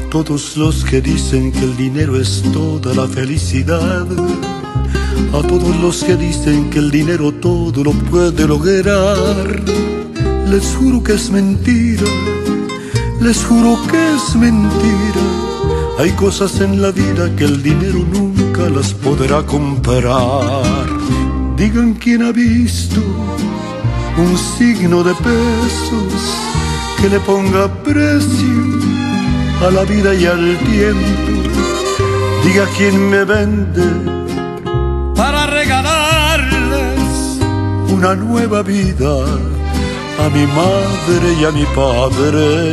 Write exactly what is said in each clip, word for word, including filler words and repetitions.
todos los que dicen que el dinero es toda la felicidad, a todos los que dicen que el dinero todo lo puede lograr, les juro que es mentira, les juro que es mentira. Hay cosas en la vida que el dinero nunca las podrá comprar. Digan quién ha visto un signo de pesos que le ponga precio a la vida y al tiempo. Diga quién me vende para regalarles una nueva vida a mi madre y a mi padre.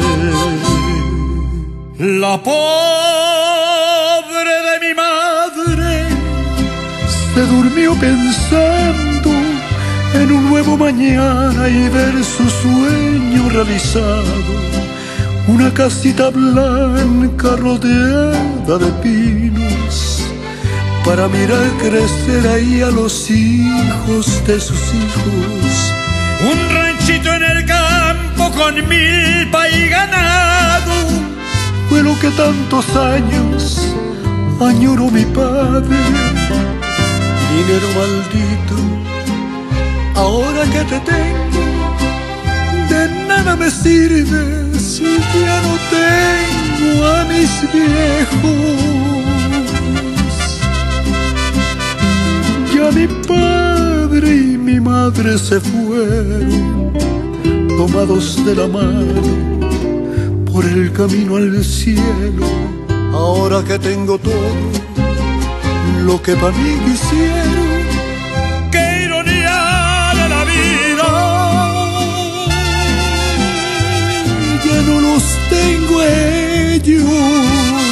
La pobre de mi madre se durmió pensando en un nuevo mañana y ver su sueño realizado. Una casita blanca rodeada de pinos para mirar crecer ahí a los hijos de sus hijos. Un ranchito en el campo con milpa y ganado fue lo que tantos años añoró mi padre. Dinero maldito, ahora que te tengo, de nada me sirve si ya no tengo a mis viejos. Ya mi padre y mi madre se fueron, tomados de la mano por el camino al cielo. Ahora que tengo todo lo que para mí quisieron, qué ironía de la vida. Ya no los tengo ellos.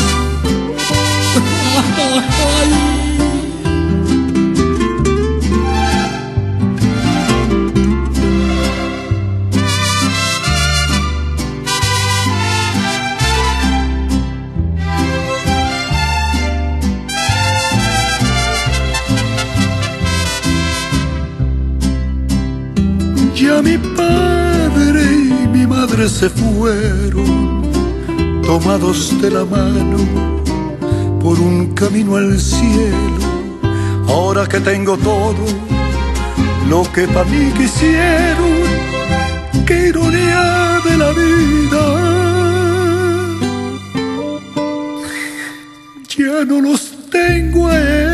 Ya mi padre y mi madre se fueron, tomados de la mano por un camino al cielo. Ahora que tengo todo lo que para mí quisieron, qué ironía de la vida. Ya no los tengo a él.